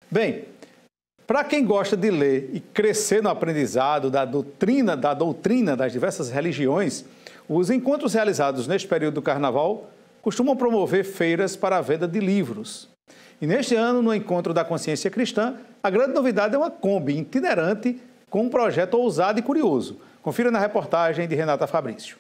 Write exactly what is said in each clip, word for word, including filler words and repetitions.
Bem, para quem gosta de ler e crescer no aprendizado da doutrina, da doutrina das diversas religiões, os encontros realizados neste período do Carnaval costumam promover feiras para a venda de livros. E neste ano, no Encontro da Consciência Cristã, a grande novidade é uma Kombi itinerante com um projeto ousado e curioso. Confira na reportagem de Renata Fabrício.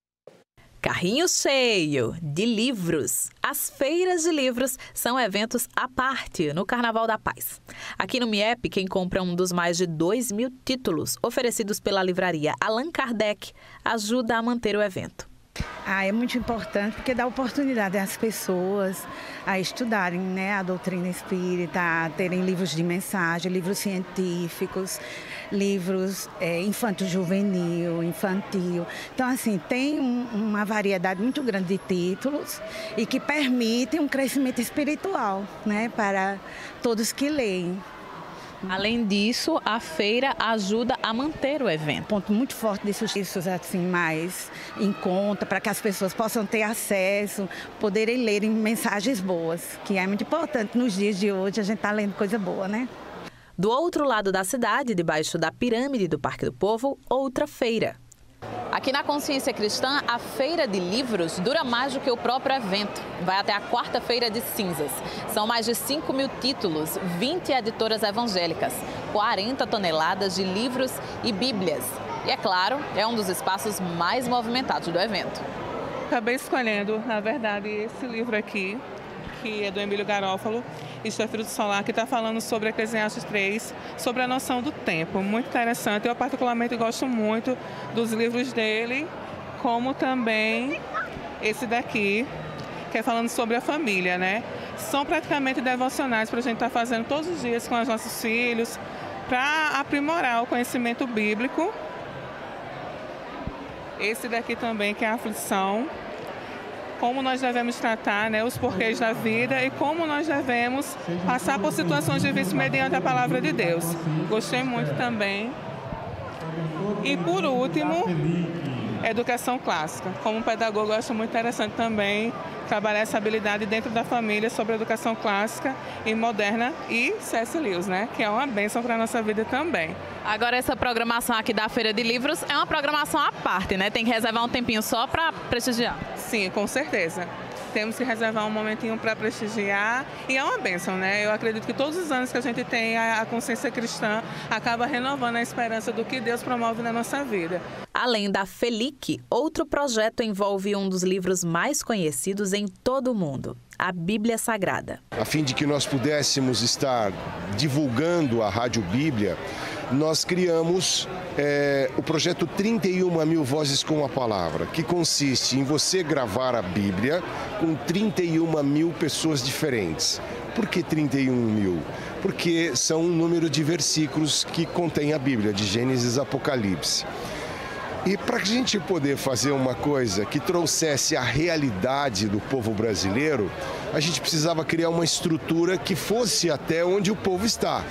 Carrinho cheio de livros. As feiras de livros são eventos à parte no Carnaval da Paz. Aqui no MIEP, quem compra um dos mais de dois mil títulos oferecidos pela livraria Allan Kardec ajuda a manter o evento. Ah, é muito importante porque dá oportunidade às pessoas a estudarem, né, a doutrina espírita, a terem livros de mensagem, livros científicos, livros é, infanto-juvenil, infantil. Então, assim, tem um, uma variedade muito grande de títulos e que permitem um crescimento espiritual, né, para todos que leem. Além disso, a feira ajuda a manter o evento. Ponto muito forte desses textos assim, mais em conta, para que as pessoas possam ter acesso, poderem lerem mensagens boas, que é muito importante nos dias de hoje, a gente está lendo coisa boa, né? Do outro lado da cidade, debaixo da pirâmide do Parque do Povo, outra feira. Aqui na Consciência Cristã, a Feira de Livros dura mais do que o próprio evento. Vai até a quarta-feira de cinzas. São mais de cinco mil títulos, vinte editoras evangélicas, quarenta toneladas de livros e bíblias. E, é claro, é um dos espaços mais movimentados do evento. Acabei escolhendo, na verdade, esse livro aqui, que é do Emílio Garófalo, Isto é Filho do Solar, que está falando sobre Eclesiastes três, sobre a noção do tempo. Muito interessante. Eu particularmente gosto muito dos livros dele, como também esse daqui, que é falando sobre a família, né? São praticamente devocionais para a gente estar fazendo todos os dias com os nossos filhos, para aprimorar o conhecimento bíblico. Esse daqui também, que é a aflição. Como nós devemos tratar, né, os porquês da vida e como nós devemos passar por situações difíceis mediante a palavra de Deus. Gostei muito também. E, por último, educação clássica. Como pedagogo, eu acho muito interessante também trabalhar essa habilidade dentro da família sobre educação clássica e moderna e C S Lewis, né, que é uma bênção para a nossa vida também. Agora, essa programação aqui da Feira de Livros é uma programação à parte, né? Tem que reservar um tempinho só para prestigiar. Sim, com certeza. Temos que reservar um momentinho para prestigiar e é uma bênção, né? Eu acredito que todos os anos que a gente tem a consciência cristã acaba renovando a esperança do que Deus promove na nossa vida. Além da Felic, outro projeto envolve um dos livros mais conhecidos em todo o mundo, a Bíblia Sagrada. A fim de que nós pudéssemos estar divulgando a Rádio Bíblia, nós criamos é, o projeto trinta e uma mil Vozes com a Palavra, que consiste em você gravar a Bíblia com trinta e uma mil pessoas diferentes. Por que trinta e um mil? Porque são um número de versículos que contém a Bíblia, de Gênesis a Apocalipse. E para a gente poder fazer uma coisa que trouxesse a realidade do povo brasileiro, a gente precisava criar uma estrutura que fosse até onde o povo está.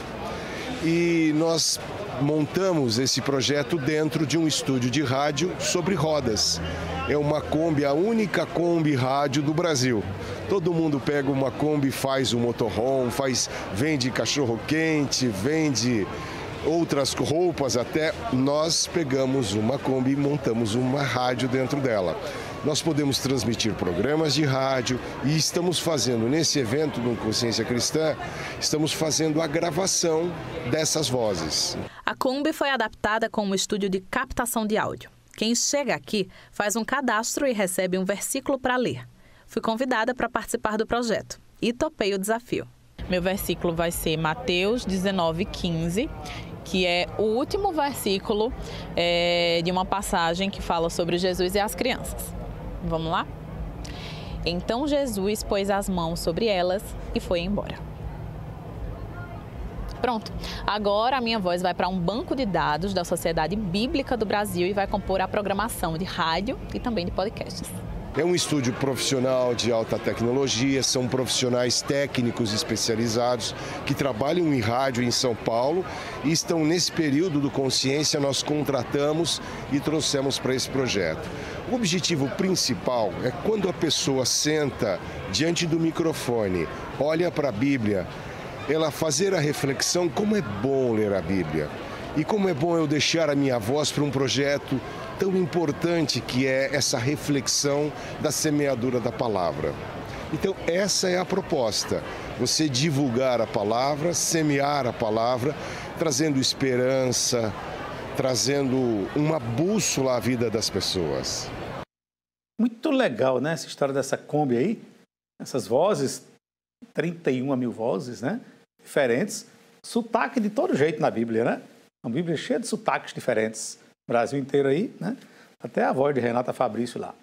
E nós montamos esse projeto dentro de um estúdio de rádio sobre rodas. É uma Kombi, a única Kombi rádio do Brasil. Todo mundo pega uma Kombi, faz um motorhome, faz, vende cachorro-quente, vende outras roupas até. Nós pegamos uma Kombi e montamos uma rádio dentro dela. Nós podemos transmitir programas de rádio e estamos fazendo, nesse evento do Consciência Cristã, estamos fazendo a gravação dessas vozes. A Kombi foi adaptada com um estúdio de captação de áudio. Quem chega aqui faz um cadastro e recebe um versículo para ler. Fui convidada para participar do projeto e topei o desafio. Meu versículo vai ser Mateus dezenove, quinze, que é o último versículo é, de uma passagem que fala sobre Jesus e as crianças. Vamos lá? Então Jesus pôs as mãos sobre elas e foi embora. Pronto. Agora a minha voz vai para um banco de dados da Sociedade Bíblica do Brasil e vai compor a programação de rádio e também de podcasts. É um estúdio profissional de alta tecnologia, são profissionais técnicos especializados que trabalham em rádio em São Paulo e estão nesse período do Consciência, nós contratamos e trouxemos para esse projeto. O objetivo principal é quando a pessoa senta diante do microfone, olha para a Bíblia, ela fazer a reflexão como é bom ler a Bíblia e como é bom eu deixar a minha voz para um projeto tão importante que é essa reflexão da semeadura da palavra. Então, essa é a proposta, você divulgar a palavra, semear a palavra, trazendo esperança, trazendo uma bússola à vida das pessoas. Muito legal, né, essa história dessa Kombi aí, essas vozes, trinta e uma mil vozes, né, diferentes, sotaque de todo jeito na Bíblia, né? Uma Bíblia cheia de sotaques diferentes, Brasil inteiro aí, né? Até a voz de Renata Fabrício lá.